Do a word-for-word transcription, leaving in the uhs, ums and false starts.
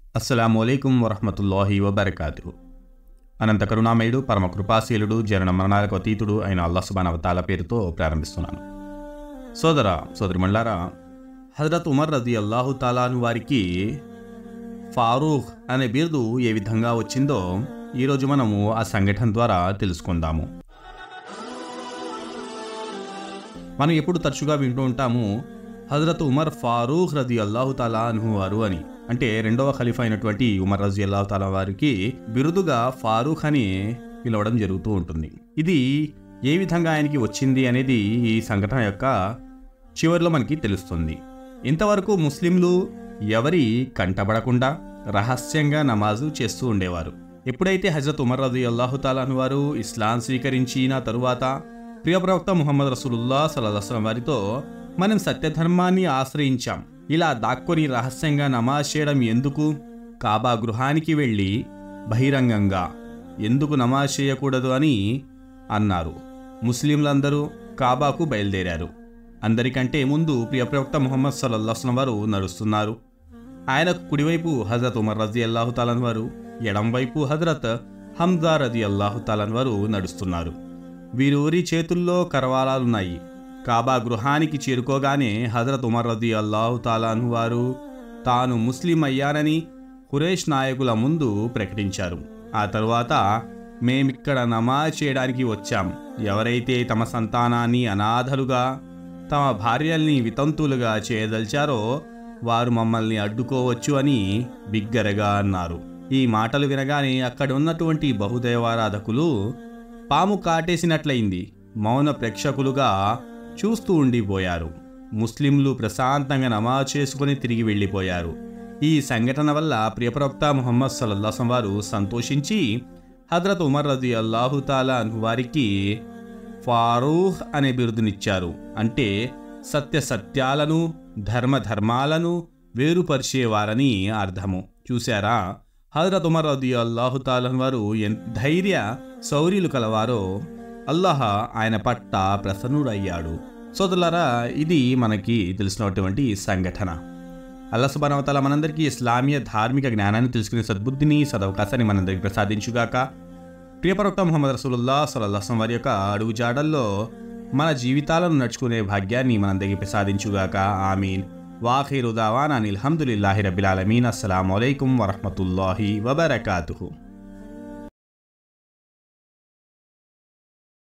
అస్సలాముఅలైకుం వరహ్మతుల్లాహి వబరకాతుహు. అనంత కరుణామయుడు పరమ కృపాశీలుడు జనన మరణాలకు అతీతుడు అయిన అల్లాహ్ సుబ్హానహు వ తఆలా పేరుతో ప్రారంభిస్తున్నాను. సోదర సోదరిమణులారా, హజరత్ ఉమర్ రదియల్లాహు తఆలా అన్హు వారికి ఫారూక్ అనే బిరుదు ఏ విధంగా వచ్చిందో ఈరోజు మనము ఆ సంఘటన ద్వారా తెలుసుకుందాము. మనం ఎప్పుడు తరచుగా వింటూ ఉంటాము హజరత్ ఉమర్ ఫారూక్ రదియల్లాహు తఆలా అన్హు వారు అని. అంటే రెండవ ఖలీఫా అయినటువంటి ఉమర్ రదియల్లాహు తఆలా వారికి బిరుదుగా ఫారూక్ అని పిలవడం జరుగుతూ ఉంటుంది. ఇది ఏ విధంగా ఆయనకి వచ్చింది అనేది ఈ సంఘటన యొక్క చివరిలో మనకి తెలుస్తుంది. ఇంతవరకు ముస్లింలు ఎవరి కంటబడకుండా రహస్యంగా నమాజు చేస్తూ ఉండేవారు. ఎప్పుడైతే హజరత్ ఉమర్ రదియల్లాహు తఆలా అన్హు వారు ఇస్లాం స్వీకరించిన తరువాత ప్రియ ప్రవక్త ముహమ్మద్ రసూలుల్లాహ్ సల్లల్లాహు అలైహి వసల్లం వారితో మనం సత్యధర్మాన్ని ఆశ్రయించాం, ఇలా దాక్కొని రహస్యంగా నమాజ్ చేయడం ఎందుకు, కాబా గృహానికి వెళ్ళి బహిరంగంగా ఎందుకు నమాజ్ చేయకూడదు అని అన్నారు. ముస్లింలందరూ కాబాకు బయలుదేరారు. అందరికంటే ముందు ప్రియ ప్రవక్త ముహమ్మద్ సల్లల్లాహు అలైహి వసల్లం వారు నడుస్తున్నారు. ఆయనకు కుడివైపు హజరత్ ఉమర్ రదియల్లాహు తఆలా అన్హు వారు, ఎడంవైపు హజరత్ హంజా రదియల్లాహు తఆలా అన్హు వారు నడుస్తున్నారు. వీరూరి చేతుల్లో కరవాలాలున్నాయి. కాబా గృహానికి చేరుకోగానే హజరత్ ఉమర్ రదియల్లాహు తఆలా అన్హు వారు తాను ముస్లిం అయ్యానని ఖురేష్ నాయకుల ముందు ప్రకటించారు. ఆ తరువాత మేమిక్కడ నమాజ్ చేయడానికి వచ్చాం, ఎవరైతే తమ సంతానాన్ని అనాథలుగా తమ భార్యల్ని వితంతులుగా చేయదలిచారో వారు మమ్మల్ని అడ్డుకోవచ్చు అని బిగ్గరగా అన్నారు. ఈ మాటలు వినగానే అక్కడ ఉన్నటువంటి బహుదైవారాధకులు పాము కాటేసినట్లయింది, మౌన ప్రేక్షకులుగా చూస్తూ ఉండిపోయారు. ముస్లింలు ప్రశాంతంగా నమాజ్ చేసుకుని తిరిగి వెళ్ళిపోయారు. ఈ సంఘటన వల్ల ప్రియప్రవక్త ముహమ్మద్ సల్లల్లాహు అలైహి వసల్లం వారు సంతోషించి హజరత్ ఉమర్ రదియల్లాహు తఆలా అన్హు వారికి ఫారూక్ అనే బిరుదునిచ్చారు. అంటే సత్య సత్యాలను ధర్మ ధర్మాలను వేరుపరిచేవారని అర్థము. చూశారా, హజరత్ ఉమర్ రదియల్లాహు తఆలా అన్హు వారు ఎంత ధైర్య శౌర్యులు కలవారో అల్లాహ్ ఆయన పట్ల ప్రసన్నుడయ్యాడు. సోదరులారా, ఇది మనకి తెలిసినటువంటి సంఘటన. అల్లాహ్ సుబ్హానహు వ తఆలా మనందరికీ ఇస్లామీయ ధార్మిక జ్ఞానాన్ని తెలుసుకునే సద్బుద్ధిని సదవకాశాన్ని మనందరికీ ప్రసాదించుగాక. ప్రియప్రవక్త ముహమ్మద్ రసూలుల్లాహ్ సల్లల్లాహు అలైహి వసల్లం వారి యొక్క అడుగు జాడల్లో మన జీవితాలను నడుచుకునే భాగ్యాన్ని మనందరికీ ప్రసాదించుగాక. ఆమీన్. వాఖిరు దావానా అనిల్ హమ్దులిల్లాహి రబ్బిల్ ఆలమీన్. అస్సలాము అలైకుం వరహ్మతుల్లాహి వబరకాతుహు.